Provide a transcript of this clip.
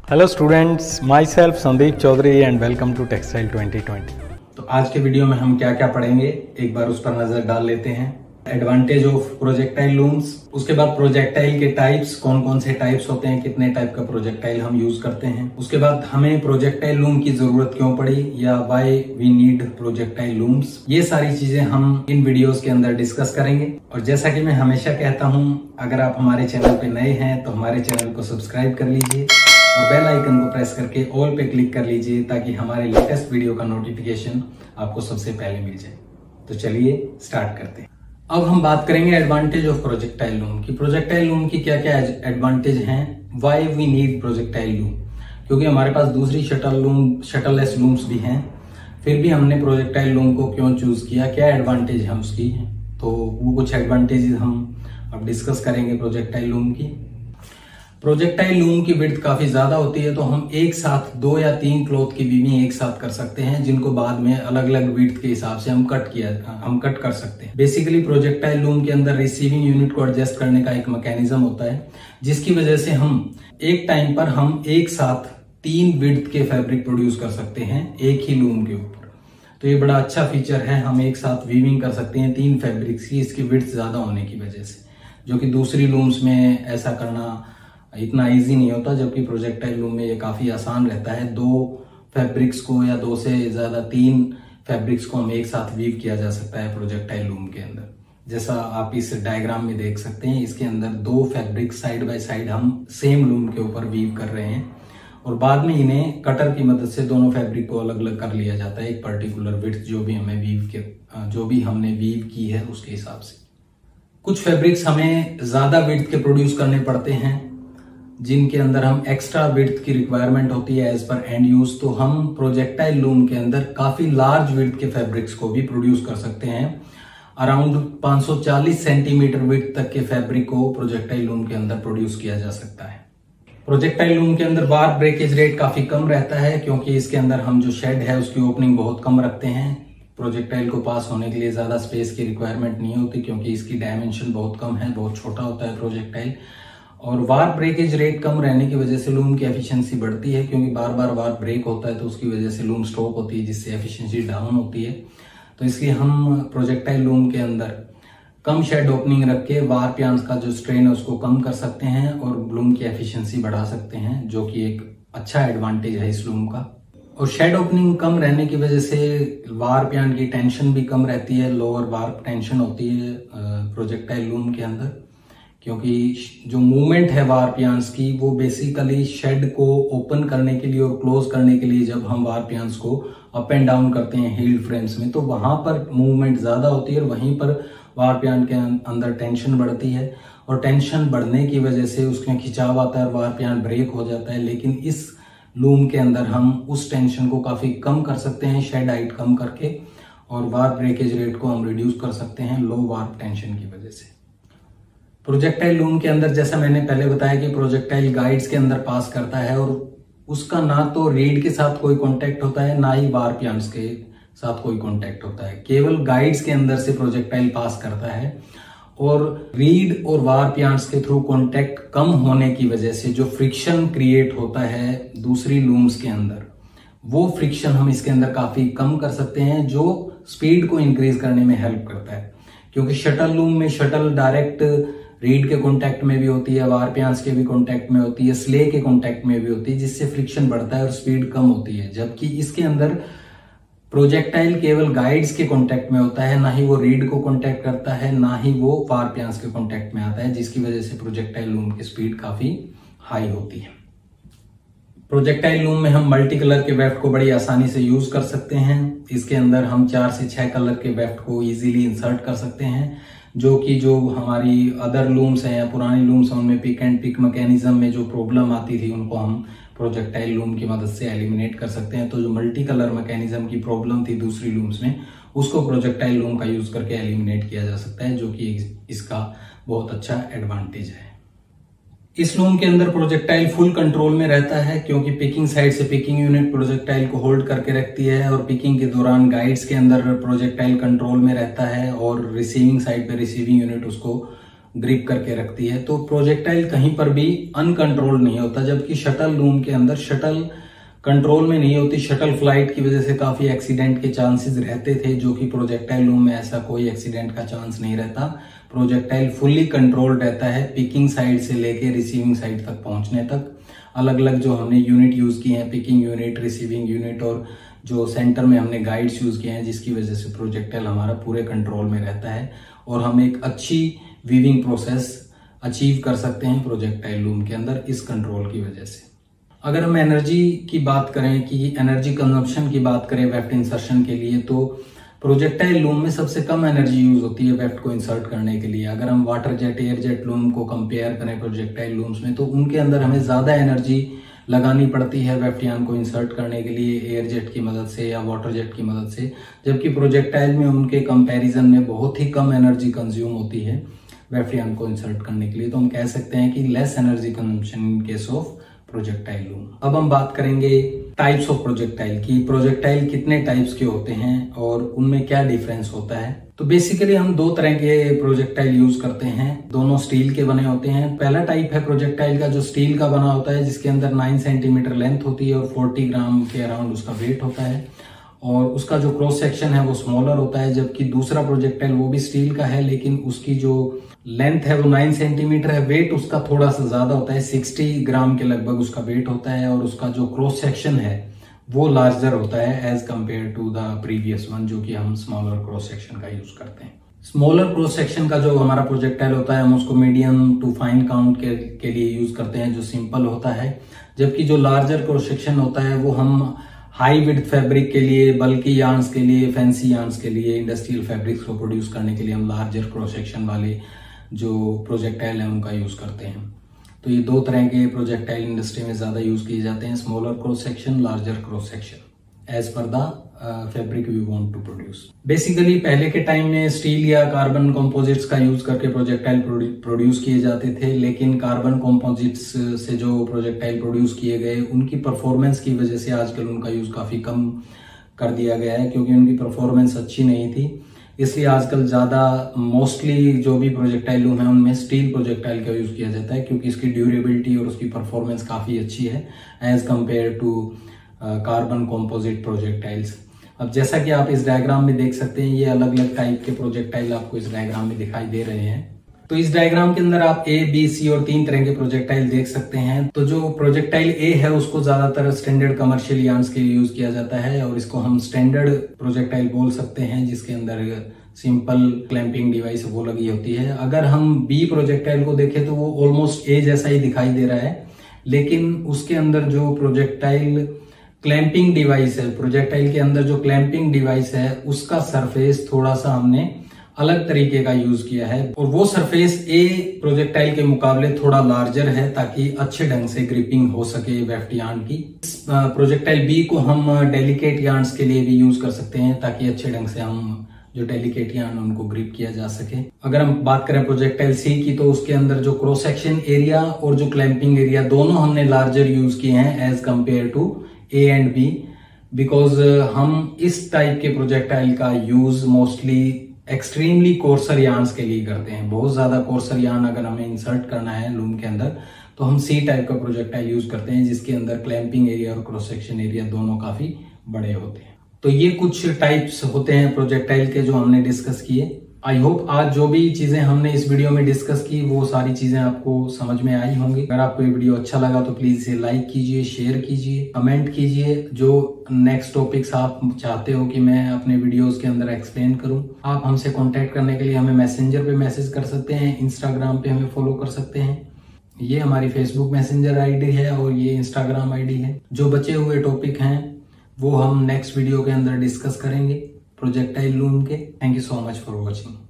Hello students, myself Sandeep Chaudhary and welcome to textile 2020। तो आज के वीडियो में हम क्या क्या पढ़ेंगे एक बार उस पर नजर डाल लेते हैं। एडवांटेज ऑफ प्रोजेक्टाइल लूम्स, उसके बाद प्रोजेक्टाइल के टाइप्स, कौन कौन से टाइप्स होते हैं, कितने टाइप का प्रोजेक्टाइल हम यूज करते हैं, उसके बाद हमें प्रोजेक्टाइल लूम की जरूरत क्यों पड़ी या why we need projectile looms. ये सारी चीजें हम इन वीडियोस के अंदर डिस्कस करेंगे। और जैसा कि मैं हमेशा कहता हूँ, अगर आप हमारे चैनल पे नए हैं तो हमारे चैनल को सब्सक्राइब कर लीजिए और बेल आइकन को प्रेस करके ऑल पे क्लिक कर लीजिए ताकि हमारे लेटेस्ट वीडियो का नोटिफिकेशन आपको सबसे पहले मिल जाए। तो चलिए स्टार्ट करते हैं। अब हम बात करेंगे एडवांटेज ऑफ प्रोजेक्टाइल लूम की। प्रोजेक्टाइल लूम की क्या क्या एडवांटेज हैं, why we need projectile loom. क्योंकि हमारे पास दूसरी शटललेस लूम्स भी हैं, फिर भी हमने प्रोजेक्टाइल लूम को क्यों चूज किया, क्या एडवांटेज है उसकी, तो वो कुछ एडवांटेज हम अब डिस्कस करेंगे प्रोजेक्टाइल लूम की। प्रोजेक्टाइल लूम की विड्थ काफी ज्यादा होती है, तो हम एक साथ 2 या 3 क्लॉथ की वीविंग एक साथ कर सकते हैं, जिनको बाद में अलग अलग विड्थ के हिसाब से हम कट कर सकते हैं। बेसिकली प्रोजेक्टाइल लूम के अंदर रिसीविंग यूनिट को एडजस्ट करने का एक मैकेनिज्म होता है, जिसकी वजह से हम एक टाइम पर हम एक साथ 3 विड्थ के फैब्रिक प्रोड्यूस कर सकते हैं एक ही लूम के ऊपर। तो ये बड़ा अच्छा फीचर है, हम एक साथ वीविंग कर सकते हैं 3 फैब्रिक्स की, इसकी विड्थ ज्यादा होने की वजह से, जो कि दूसरी लूम्स में ऐसा करना इतना इजी नहीं होता। जबकि प्रोजेक्टाइल लूम में ये काफी आसान रहता है, 2 फैब्रिक्स को या 2 से ज्यादा 3 फैब्रिक्स को हम एक साथ वीव किया जा सकता है प्रोजेक्टाइल लूम के अंदर। जैसा आप इस डायग्राम में देख सकते हैं, इसके अंदर 2 फैब्रिक साइड बाय साइड हम सेम लूम के ऊपर वीव कर रहे हैं और बाद में इन्हें कटर की मदद से दोनों फैब्रिक को अलग अलग कर लिया जाता है एक पर्टिकुलर विड्थ जो भी हमने वीव की है उसके हिसाब से। कुछ फैब्रिक्स हमें ज्यादा विड्थ के प्रोड्यूस करने पड़ते हैं, जिनके अंदर हम एक्स्ट्रा विड्थ की रिक्वायरमेंट होती है एज पर एंड यूज, तो हम प्रोजेक्टाइल लूम के अंदर काफी लार्ज विड्थ के फैब्रिक्स को भी प्रोड्यूस कर सकते हैं। अराउंड 540 सेंटीमीटर विड्थ तक के फैब्रिक को प्रोजेक्टाइल लूम के अंदर प्रोड्यूस किया जा सकता है। प्रोजेक्टाइल लूम के अंदर वार ब्रेकेज रेट काफी कम रहता है, क्योंकि इसके अंदर हम जो शेड है उसकी ओपनिंग बहुत कम रखते हैं। प्रोजेक्टाइल को पास होने के लिए ज्यादा स्पेस की रिक्वायरमेंट नहीं होती, क्योंकि इसकी डायमेंशन बहुत कम है, बहुत छोटा होता है प्रोजेक्टाइल। और वार ब्रेकेज रेट कम रहने की वजह से लूम की एफिशिएंसी बढ़ती है, क्योंकि बार बार वार ब्रेक होता है तो उसकी वजह से लूम स्टॉप होती है, जिससे एफिशिएंसी डाउन होती है। तो इसलिए हम प्रोजेक्टाइल लूम के अंदर कम शेड ओपनिंग रख के वार प्यान्स का जो स्ट्रेन है उसको कम कर सकते हैं और लूम की एफिशिएंसी बढ़ा सकते हैं, जो कि एक अच्छा एडवांटेज है इस लूम का। और शेड ओपनिंग कम रहने की वजह से वार प्यान की टेंशन भी कम रहती है, लोअर वार टेंशन होती है प्रोजेक्टाइल लूम के अंदर, क्योंकि जो मूवमेंट है वार प्यान्स की वो बेसिकली शेड को ओपन करने के लिए और क्लोज करने के लिए जब हम वार प्यान्स को अप एंड डाउन करते हैं हील्ड फ्रेम्स में, तो वहां पर मूवमेंट ज्यादा होती है और वहीं पर वार प्यान के अंदर टेंशन बढ़ती है और टेंशन बढ़ने की वजह से उसमें खिंचाव आता है और वार प्यान ब्रेक हो जाता है। लेकिन इस लूम के अंदर हम उस टेंशन को काफी कम कर सकते हैं शेड हाइट कम करके, और वार ब्रेकेज रेट को हम रिड्यूस कर सकते हैं लो वार टेंशन की वजह से। प्रोजेक्टाइल लूम के अंदर जैसा मैंने पहले बताया कि प्रोजेक्टाइल गाइड्स के अंदर पास करता है और उसका ना तो रीड के साथ कोई कांटेक्ट होता है, ना ही वार प्यान्स के साथ कोई कांटेक्ट होता है, केवल गाइड्स के अंदर से प्रोजेक्टाइल पास करता है। और रीड और वार प्यान्स के थ्रू कांटेक्ट कम होने की वजह से जो फ्रिक्शन क्रिएट होता है दूसरी लूम्स के अंदर, वो फ्रिक्शन हम इसके अंदर काफी कम कर सकते हैं, जो स्पीड को इंक्रीज करने में हेल्प करता है। क्योंकि शटल लूम में शटल डायरेक्ट रीड के कांटेक्ट में भी होती है, वार प्यान्स के भी कांटेक्ट में होती है, स्ले के कांटेक्ट में भी होती है, जिससे फ्रिक्शन बढ़ता है और स्पीड कम होती है। जबकि इसके अंदर प्रोजेक्टाइल केवल गाइड्स के कांटेक्ट में होता है, ना ही वो रीड को कांटेक्ट करता है, ना ही वो वार प्यान्स के कांटेक्ट में आता है, जिसकी वजह से प्रोजेक्टाइल लूम की स्पीड काफी हाई होती है। प्रोजेक्टाइल लूम में हम मल्टी कलर के वेफ्ट को बड़ी आसानी से यूज कर सकते हैं। इसके अंदर हम 4 से 6 कलर के वेफ्ट को इजीली इंसर्ट कर सकते हैं, जो हमारी अदर लूम्स हैं या पुरानी लूम्स हैं उनमें पिक एंड पिक मैकेनिज्म में जो प्रॉब्लम आती थी उनको हम प्रोजेक्टाइल लूम की मदद से एलिमिनेट कर सकते हैं। तो जो मल्टी कलर मैकेनिज्म की प्रॉब्लम थी दूसरी लूम्स में, उसको प्रोजेक्टाइल लूम का यूज करके एलिमिनेट किया जा सकता है, जो कि इसका बहुत अच्छा एडवांटेज है। इस लूम के अंदर प्रोजेक्टाइल फुल कंट्रोल में रहता है, क्योंकि पिकिंग साइड से पिकिंग यूनिट प्रोजेक्टाइल को होल्ड करके रखती है और पिकिंग के दौरान गाइड्स के अंदर प्रोजेक्टाइल कंट्रोल में रहता है और रिसीविंग साइड पे रिसीविंग यूनिट उसको ग्रिप करके रखती है। तो प्रोजेक्टाइल कहीं पर भी अनकंट्रोल्ड नहीं होता, जबकि शटल लूम के अंदर शटल कंट्रोल में नहीं होती। शटल फ्लाइट की वजह से काफी एक्सीडेंट के चांसेस रहते थे, जो कि प्रोजेक्टाइल लूम में ऐसा कोई एक्सीडेंट का चांस नहीं रहता। प्रोजेक्टाइल फुल्ली कंट्रोल्ड रहता है, पिकिंग साइड से लेके रिसीविंग साइड तक पहुंचने तक। अलग अलग जो हमने यूनिट यूज किए हैं, पिकिंग यूनिट, रिसीविंग यूनिट, और जो सेंटर में हमने गाइड्स यूज किए हैं, जिसकी वजह से प्रोजेक्टाइल हमारा पूरे कंट्रोल में रहता है और हम एक अच्छी वीविंग प्रोसेस अचीव कर सकते हैं प्रोजेक्टाइल लूम के अंदर इस कंट्रोल की वजह से। अगर हम एनर्जी की बात करें कि एनर्जी कंजम्पशन की बात करें वेफ्ट इंसर्शन के लिए, तो प्रोजेक्टाइल लूम में सबसे कम एनर्जी यूज होती है वेफ्ट को इंसर्ट करने के लिए। अगर हम water jet, air jet loom को कंपेयर करें प्रोजेक्टाइल लूम्स में, तो उनके अंदर हमें ज्यादा एनर्जी लगानी पड़ती है वेफ्ट यार्न को इंसर्ट करने के लिए एयर जेट की मदद से या वाटर जेट की मदद से, जबकि प्रोजेक्टाइल में उनके कंपैरिजन में बहुत ही कम एनर्जी कंज्यूम होती है वेफ्ट यार्न को इंसर्ट करने के लिए। तो हम कह सकते हैं कि less energy consumption in case of projectile loom. अब हम बात करेंगे टाइप्स ऑफ प्रोजेक्टाइल की। प्रोजेक्टाइल कितने टाइप्स के होते हैं और उनमें क्या डिफरेंस होता है। तो बेसिकली हम दो तरह के प्रोजेक्टाइल यूज करते हैं, दोनों स्टील के बने होते हैं। पहला टाइप है प्रोजेक्टाइल का जो स्टील का बना होता है, जिसके अंदर 9 सेंटीमीटर लेंथ होती है और 40 ग्राम के अराउंड उसका वेट होता है, और उसका जो क्रॉस सेक्शन है वो स्मॉलर होता है। जबकि दूसरा प्रोजेक्टाइल वो भी स्टील का है, लेकिन उसकी जो लेंथ है वो 9 सेंटीमीटर है, वेट उसका थोड़ा सा ज्यादा होता है, 60 ग्राम के लगभग उसका वेट होता है, और उसका जो क्रॉस सेक्शन है वो लार्जर होता है as compare to the previous one, जो कि हम स्मॉलर क्रॉस सेक्शन का यूज करते हैं। स्मॉलर क्रॉस सेक्शन का जो हमारा प्रोजेक्टाइल होता है, हम उसको मीडियम टू फाइन काउंट के लिए यूज करते हैं, जो सिंपल होता है। जबकि जो लार्जर क्रॉस सेक्शन होता है वो हम हाई विड्थ फैब्रिक के लिए, बल्कि यार्न्स के लिए, फैंसी यार्न्स के लिए, इंडस्ट्रियल फैब्रिक्स को प्रोड्यूस करने के लिए हम लार्जर क्रॉस सेक्शन वाले जो प्रोजेक्टाइल है उनका यूज करते हैं। तो ये दो तरह के प्रोजेक्टाइल इंडस्ट्री में ज्यादा यूज किए जाते हैं, smaller cross section, larger cross section, as per the fabric we want to produce. Basically पहले के टाइम में स्टील या कार्बन कंपोजिट्स का यूज करके प्रोजेक्टाइल प्रोड्यूस किए जाते थे, लेकिन कार्बन कंपोजिट्स से जो प्रोजेक्टाइल प्रोड्यूस किए गए उनकी परफॉर्मेंस की वजह से आजकल उनका यूज काफी कम कर दिया गया है, क्योंकि उनकी परफॉर्मेंस अच्छी नहीं थी। इसलिए आजकल ज्यादा मोस्टली जो भी प्रोजेक्टाइल लूम है उनमें स्टील प्रोजेक्टाइल का यूज किया जाता है, क्योंकि इसकी ड्यूरेबिलिटी और उसकी परफॉर्मेंस काफी अच्छी है as compare to carbon composite projectiles. अब जैसा कि आप इस डायग्राम में देख सकते हैं, ये अलग अलग टाइप के प्रोजेक्टाइल आपको इस डायग्राम में दिखाई दे रहे हैं। तो इस डायग्राम के अंदर आप ए, बी, सी और 3 तरह के प्रोजेक्टाइल देख सकते हैं। तो जो प्रोजेक्टाइल ए है उसको ज्यादातर स्टैंडर्ड कमर्शियल यार्न्स के लिए यूज किया जाता है, और इसको हम स्टैंडर्ड प्रोजेक्टाइल बोल सकते हैं, जिसके अंदर सिंपल क्लैंपिंग डिवाइस वो लगी होती है। अगर हम बी प्रोजेक्टाइल को देखें तो वो ऑलमोस्ट ए जैसा ही दिखाई दे रहा है, लेकिन उसके अंदर जो प्रोजेक्टाइल क्लैंपिंग डिवाइस है, प्रोजेक्टाइल के अंदर जो क्लैंपिंग डिवाइस है उसका सरफेस थोड़ा सा हमने अलग तरीके का यूज किया है, और वो सरफेस ए प्रोजेक्टाइल के मुकाबले थोड़ा लार्जर है, ताकि अच्छे ढंग से ग्रिपिंग हो सके वेफ्ट यार्न की। प्रोजेक्टाइल बी को हम डेलिकेट यार्न्स के लिए भी यूज कर सकते हैं, ताकि अच्छे ढंग से हम जो डेलिकेट यार्न उनको ग्रिप किया जा सके। अगर हम बात करें प्रोजेक्टाइल सी की, तो उसके अंदर जो क्रॉस सेक्शन एरिया और जो क्लैंपिंग एरिया दोनों हमने लार्जर यूज किए हैं as compare to A and B, because हम इस टाइप के प्रोजेक्टाइल का use mostly extremely coarser yarns के लिए करते हैं। बहुत ज्यादा कोर्सर यार्न अगर हमें इंसर्ट करना है लूम के अंदर, तो हम सी टाइप का प्रोजेक्टाइल यूज करते हैं, जिसके अंदर क्लैंपिंग एरिया और क्रॉस सेक्शन एरिया दोनों काफी बड़े होते हैं। तो ये कुछ टाइप्स होते हैं प्रोजेक्टाइल के जो हमने डिस्कस किए। आई होप आज जो भी चीजें हमने इस वीडियो में डिस्कस की वो सारी चीजें आपको समझ में आई होंगी। अगर आपको ये वीडियो अच्छा लगा तो प्लीज इसे लाइक कीजिए, शेयर कीजिए, कमेंट कीजिए। जो नेक्स्ट टॉपिक्स आप चाहते हो कि मैं अपने वीडियोस के अंदर एक्सप्लेन करूं, आप हमसे कांटेक्ट करने के लिए हमें मैसेंजर पे मैसेज कर सकते हैं, इंस्टाग्राम पे हमें फॉलो कर सकते हैं। ये हमारी फेसबुक मैसेंजर आईडी है और ये इंस्टाग्राम आईडी है। जो बचे हुए टॉपिक हैं वो हम नेक्स्ट वीडियो के अंदर डिस्कस करेंगे प्रोजेक्टाइल लूम के। Thank you so much for watching.